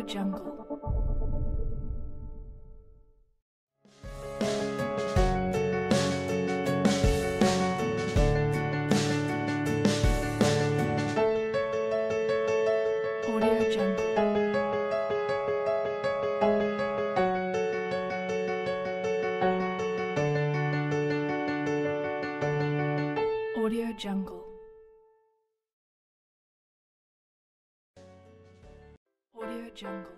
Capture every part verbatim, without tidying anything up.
Jungle. Audio Jungle. Audio Jungle. Audio Jungle.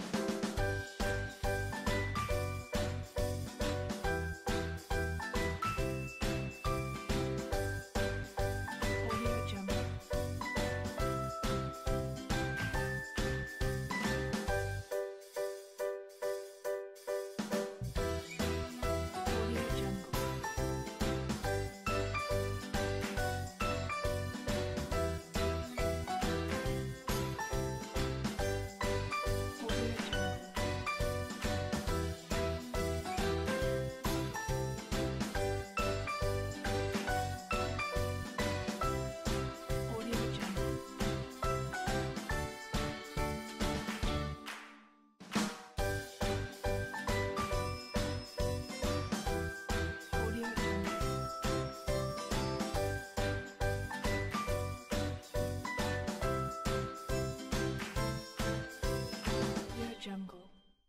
Jungle.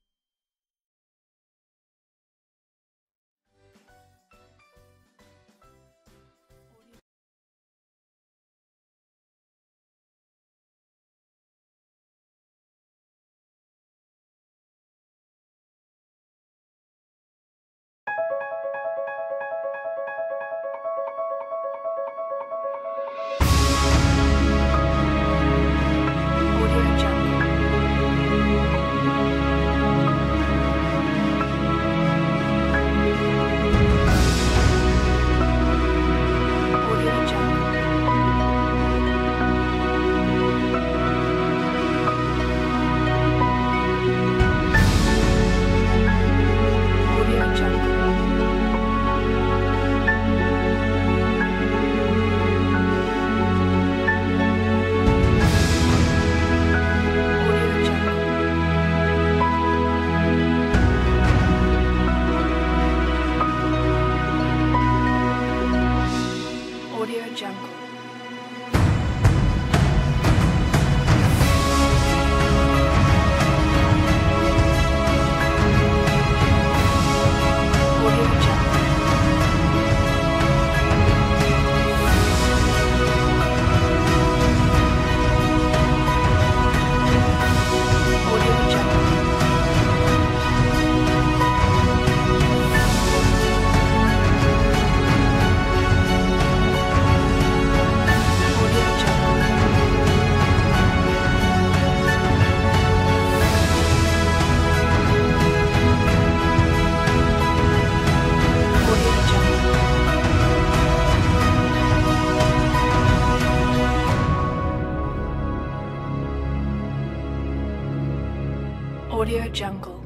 Audio Jungle.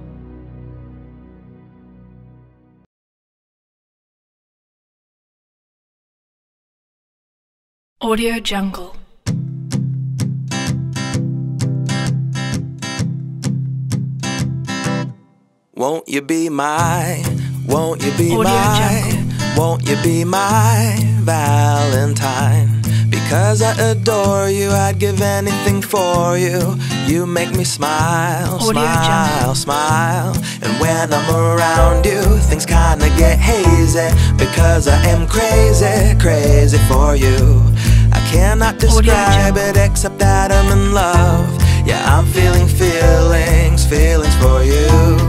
Audio Jungle. Won't you be my, won't you be Audio my, Jungle. won't you be my Valentine? Because I adore you, I'd give anything for you. You make me smile, Audio smile, Jungle. smile. And when I'm around you, things kinda get hazy. Because I am crazy, crazy for you. I cannot describe it except that I'm in love. Yeah, I'm feeling feelings, feelings for you.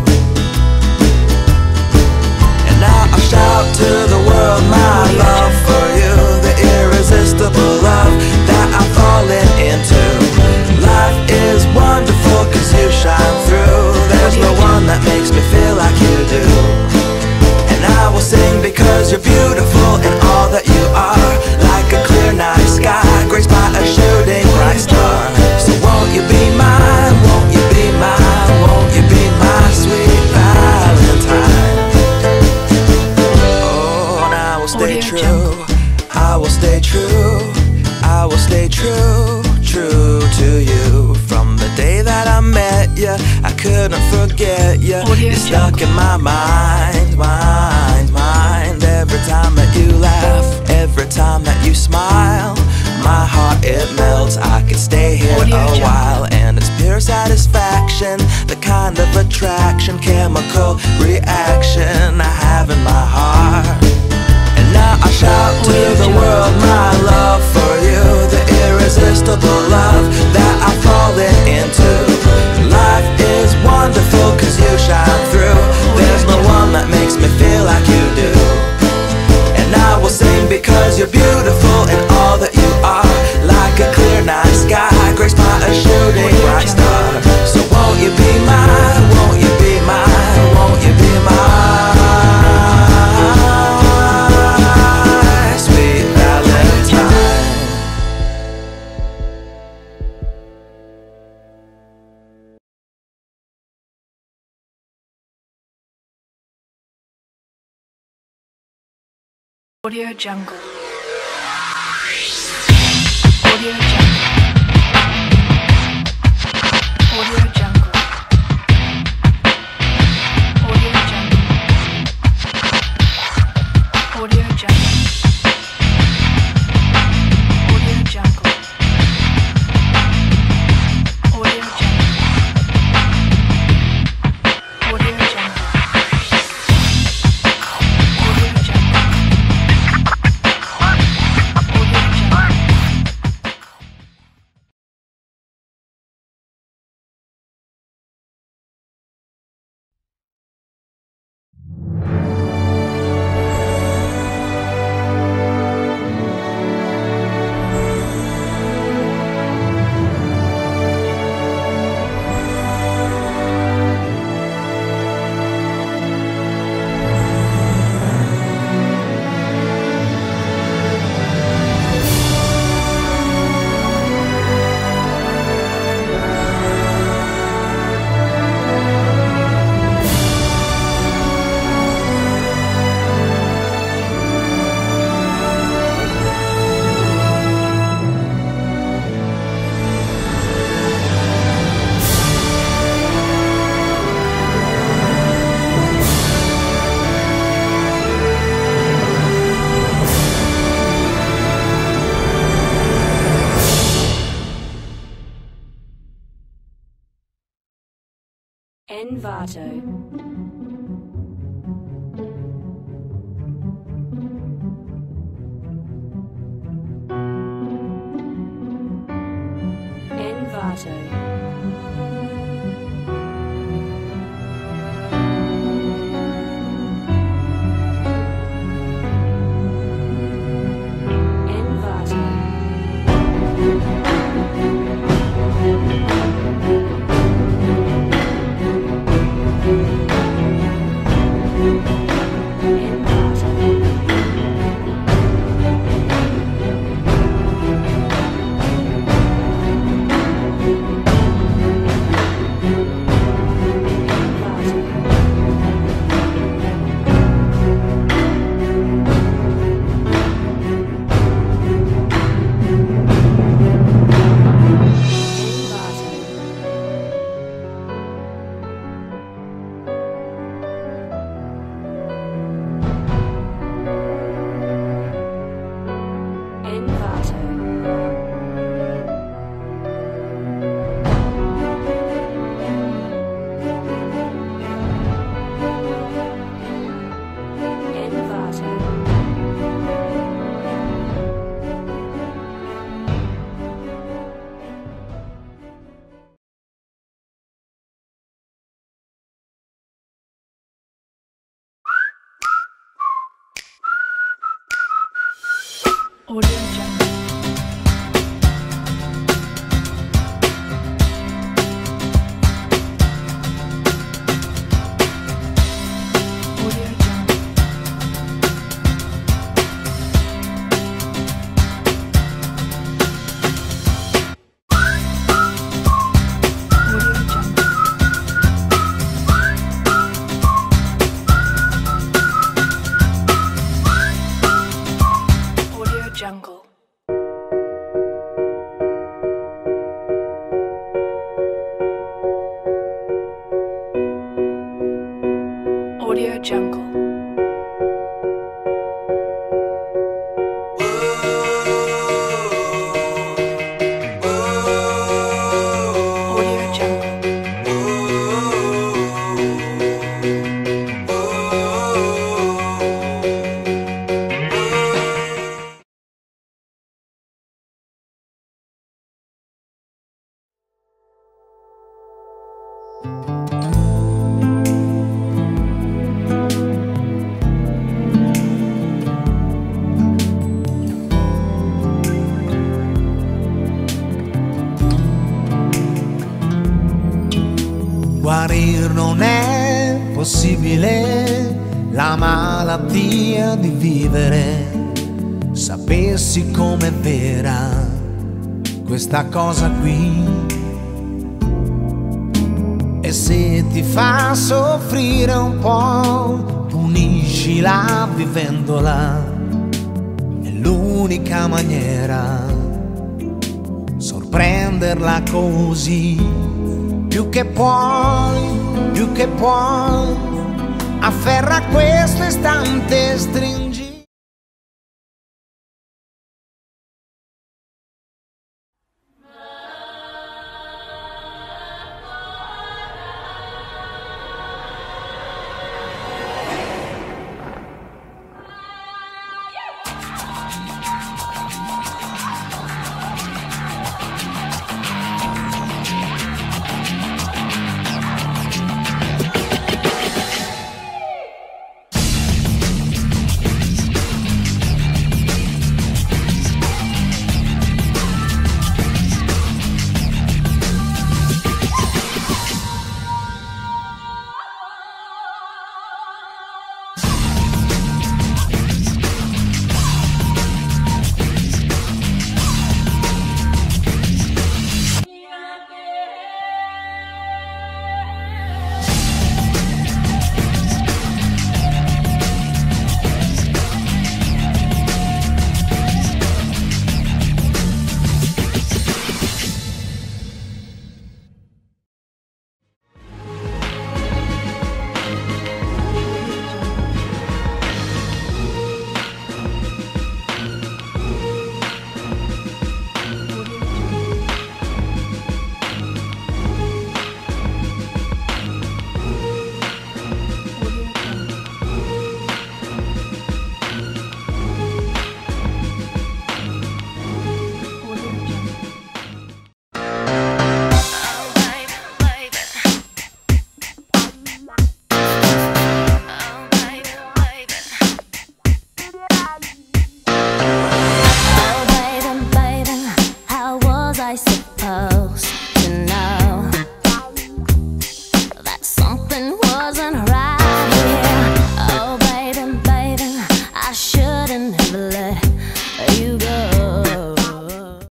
And now I shout to the world my love for you. The irresistible love that I'm falling into. Life is wonderful cause you shine through. There's no one that makes me feel like you do. And I will sing because you're beautiful in all that you are. Like a clear night sky, graced by a shooting bright star. So won't you be mine, won't you be mine, won't you be my sweet Valentine? Oh, and I will stay true, I will stay true, I will stay true, true to you. From the day that I met you couldn't forget you. Audio You're stuck in my mind, mind, mind. Every time that you laugh, every time that you smile, my heart it melts. I could stay here Audio a Jungle. while, and it's pure satisfaction, the kind of attraction, chemical reaction I have in my heart. And now I shout to Audio the Jungle. world my love for you, the irresistible love that I've fallen into. Life is wonderful cause you shine through. There's no one that makes me feel like you do. And I will sing because you're beautiful in all that you are. Like a clear night sky, graced by a shooting bright star. So won't you be mine, won't you be mine, won't you be mine, sweet Valentine. Audio Jungle. Audio Jungle. Audio Jungle. Audio Jungle. Audio Jungle. Audio Jungle. Audio Jungle. Audio Jungle. Audio Jungle. Envato. Envato. Audio Jungle. Audio Jungle. Audio Jungle. Audio Jungle. guarir non è possibile, la malattia di vivere. Sapessi com'è vera questa cosa qui, e se ti fa soffrire un po', puniscila vivendola. È l'unica maniera, sorprenderla così. Più che puoi, più che puoi, afferra questo istante, stringi